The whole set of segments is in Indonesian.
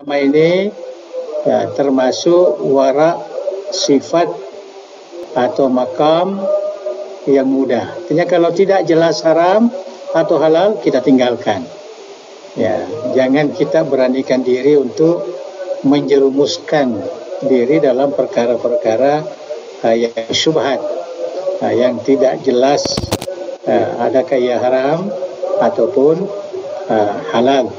ini termasuk wara sifat atau makam yang mudah. Artinya kalau tidak jelas haram atau halal, kita tinggalkan. Ya, jangan kita beranikan diri untuk menjerumuskan diri dalam perkara-perkara yang syubhat, yang tidak jelas adakah ia haram ataupun halal.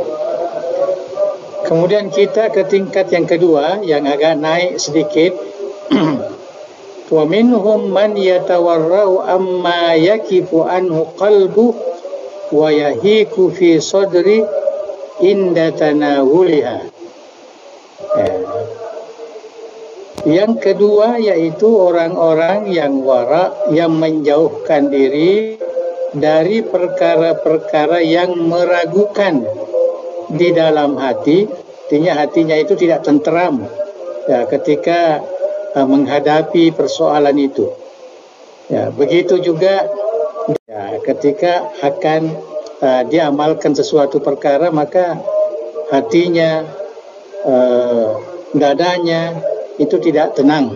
Kemudian kita ke tingkat yang kedua yang agak naik sedikit. Wa minhum man yatawarra'u amma yakifu anhu qalbu wa yahiku fi sadri inda tanawuliha. Yang kedua yaitu orang-orang yang wara, yang menjauhkan diri dari perkara-perkara yang meragukan di dalam hati. Artinya hatinya itu tidak tenteram ketika menghadapi persoalan itu. Begitu juga ketika akan diamalkan sesuatu perkara, maka hatinya, dadanya itu tidak tenang.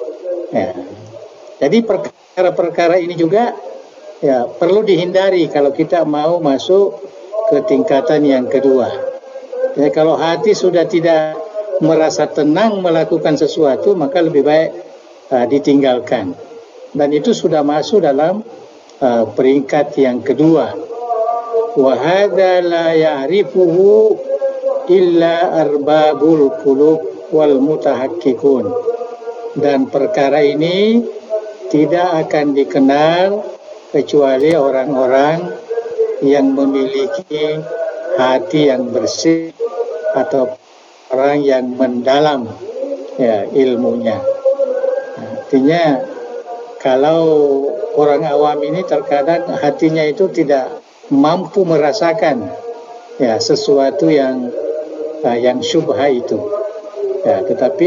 Jadi perkara-perkara ini juga perlu dihindari kalau kita mau masuk ke tingkatan yang kedua. Kalau hati sudah tidak merasa tenang melakukan sesuatu, maka lebih baik ditinggalkan. Dan itu sudah masuk dalam peringkat yang kedua. Wa hadza la ya'rifuhu illa arbabul qulub wal mutahaqqiqun. Dan perkara ini tidak akan dikenal kecuali orang-orang yang memiliki hati yang bersih atau orang yang mendalam ilmunya. Artinya kalau orang awam ini terkadang hatinya itu tidak mampu merasakan sesuatu yang syubha itu. Tetapi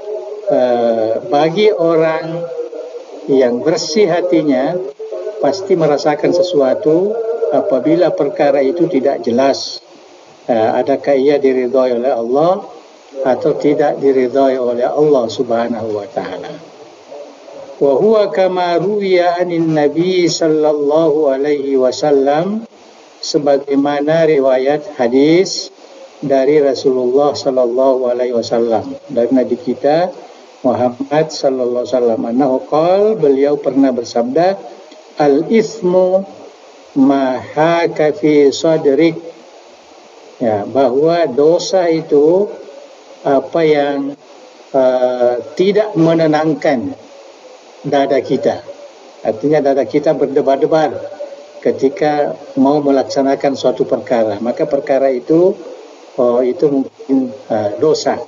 bagi orang yang bersih hatinya pasti merasakan sesuatu apabila perkara itu tidak jelas. Adakah ia diridhai oleh Allah atau tidak diridhai oleh Allah Subhanahu wa taala. Wa huwa kama ruwiya anin Nabi sallallahu alaihi wasallam, sebagaimana riwayat hadis dari Rasulullah sallallahu alaihi wasallam, dari Nabi kita Muhammad sallallahu alaihi wasallam. Annahu qala, beliau pernah bersabda, al-ithmu ma haka fi sadrik, bahwa dosa itu apa yang tidak menenangkan dada kita. Artinya dada kita berdebar-debar ketika mau melaksanakan suatu perkara, maka perkara itu mungkin dosa.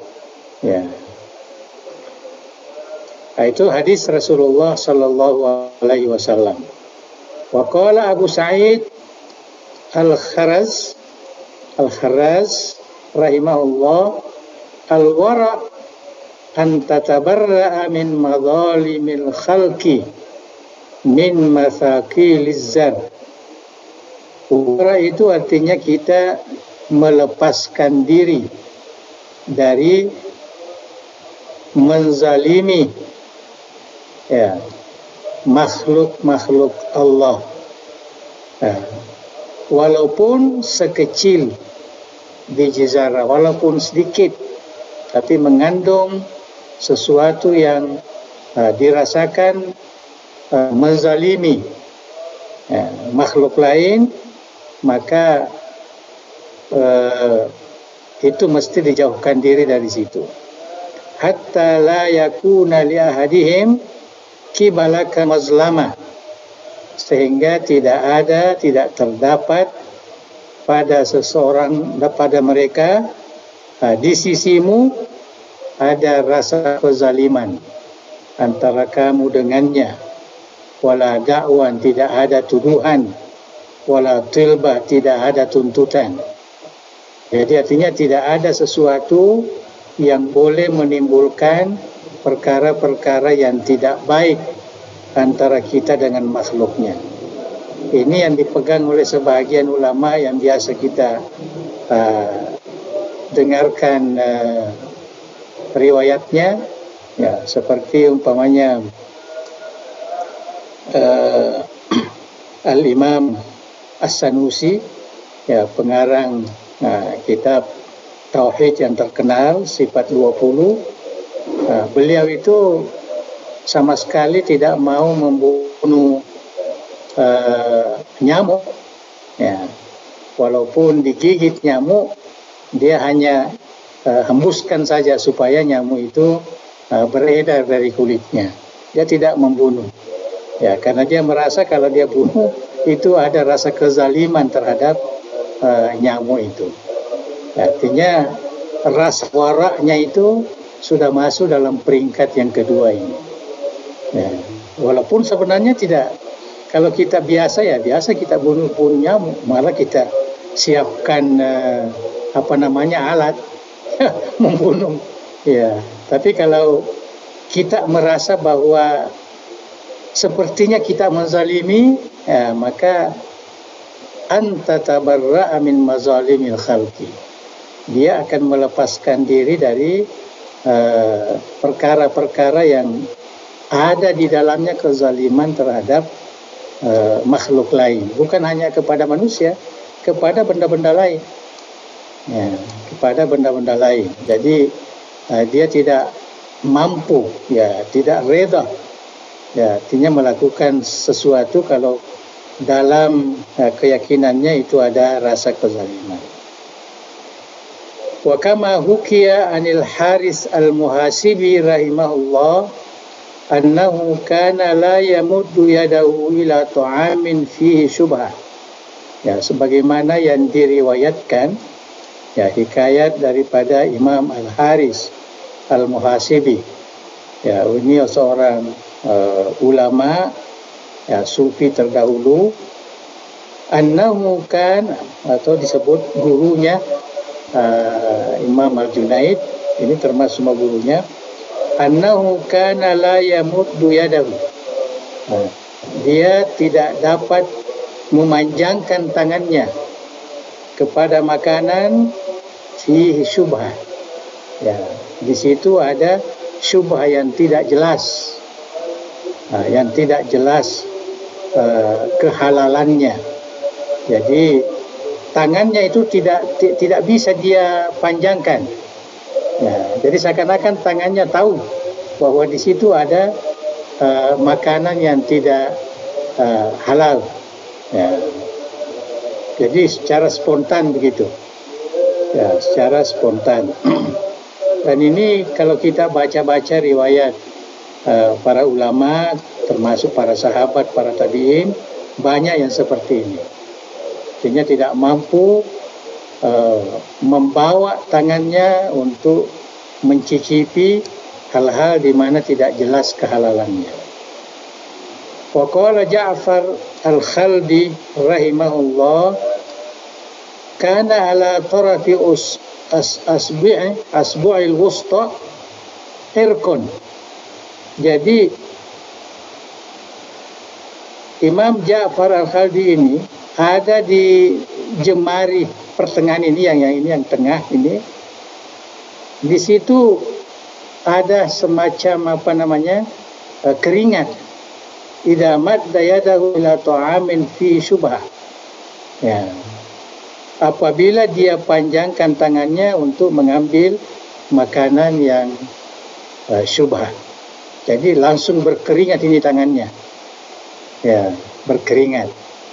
Itu hadis Rasulullah sallallahu alaihi wasallam. Wa qala Abu Sa'id Al-Kharraz rahimahullah, al-wara' an tatabarra'a min madhalimil khalqi min mathaqiliz zar. Wara' itu artinya kita melepaskan diri dari menzalimi makhluk-makhluk Allah, walaupun sekecil biji zarah, walaupun sedikit, tapi mengandung sesuatu yang dirasakan menzalimi makhluk lain, maka itu mesti dijauhkan diri dari situ. Hatta la yakuna li ahadihim kibalaka mazlamah, sehingga tidak terdapat pada seseorang, pada mereka di sisimu ada rasa kezaliman antara kamu dengannya. Wala da'wan, tidak ada tuduhan. Wala tilbah, tidak ada tuntutan. Jadi artinya tidak ada sesuatu yang boleh menimbulkan perkara-perkara yang tidak baik antara kita dengan makhluknya. Ini yang dipegang oleh sebahagian ulama yang biasa kita dengarkan riwayatnya, ya, seperti umpamanya Al-Imam As-Sanusi, ya, pengarang kitab Tauhid yang terkenal, Sifat 20. Beliau itu sama sekali tidak mau membunuh nyamuk, ya. Walaupun digigit nyamuk, dia hanya hembuskan saja supaya nyamuk itu beredar dari kulitnya. Dia tidak membunuh, ya, karena dia merasa kalau dia bunuh itu ada rasa kezaliman terhadap nyamuk itu. Artinya rasa waraknya itu sudah masuk dalam peringkat yang kedua ini, ya. Walaupun sebenarnya tidak, kalau kita biasa kita bunuh nyamuk, malah kita siapkan alat membunuh, ya. Tapi kalau kita merasa bahwa sepertinya kita menzalimi, ya, maka anta tabarra'a min mazalimil khalqi, dia akan melepaskan diri dari perkara-perkara yang ada di dalamnya kezaliman terhadap makhluk lain, bukan hanya kepada manusia, kepada benda-benda lain, ya, kepada benda-benda lain. Jadi dia tidak mampu, ya, tidak reda, ya, artinya melakukan sesuatu kalau dalam keyakinannya itu ada rasa kezaliman. Wa kama hukiya anil Haris al-Muhasibi rahimahullah annahu kana la yamuddu yadahu ila ta'amin fihi syubhah, ya, sebagaimana yang diriwayatkan, ya, hikayat daripada Imam Al-Haris Al-Muhasibi, ya, ini seorang ulama, ya, sufi terdahulu, annahu kan, atau disebut gurunya Imam Al-Junaid, ini termasuk semua gurunya, annahu kana la yamuddu yadahu, dia tidak dapat memanjangkan tangannya kepada makanan fihi syubhah, ya, di situ ada syubhah yang tidak jelas, yang tidak jelas kehalalannya. Jadi tangannya itu tidak bisa dia panjangkan, ya, jadi seakan-akan tangannya tahu bahwa di situ ada makanan yang tidak halal, ya. Jadi secara spontan begitu, ya, secara spontan. Dan ini kalau kita baca-baca riwayat para ulama, termasuk para sahabat, para tabi'in, banyak yang seperti ini. Artinya tidak mampu membawa tangannya untuk mencicipi hal-hal di mana tidak jelas kehalalannya. Wa qala Ja'far al-Khaldi rahimahullah, kana ala tarafi asbu'il wusta irkun. Jadi Imam Ja'far al-Khaldi ini ada di jemari pertengahan ini, yang tengah ini, di situ ada semacam keringat. Idza madda yadahu ila ta'amin fi syubhah, ya, apabila dia panjangkan tangannya untuk mengambil makanan yang syubhah, jadi langsung berkeringat ini tangannya, ya, berkeringat.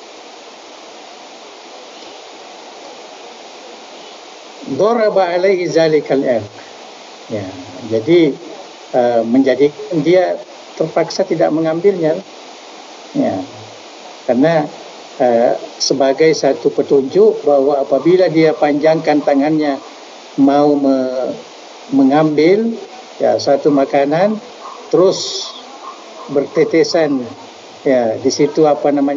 Daraba alaihi zalikal irq, ya, jadi menjadikan dia terpaksa tidak mengambilnya, ya, karena sebagai satu petunjuk bahwa apabila dia panjangkan tangannya mau mengambil, ya, satu makanan, terus bertetesan, ya, di situ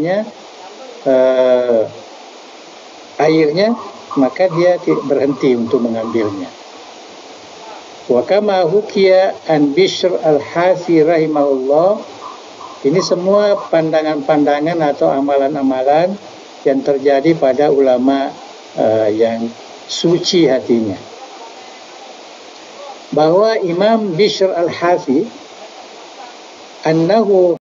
airnya, maka dia berhenti untuk mengambilnya. Wa kama hukiya an Bishr al-Hafi rahimahullah, ini semua pandangan-pandangan atau amalan-amalan yang terjadi pada ulama yang suci hatinya. bahwa Imam Bishr al-Hafi annahu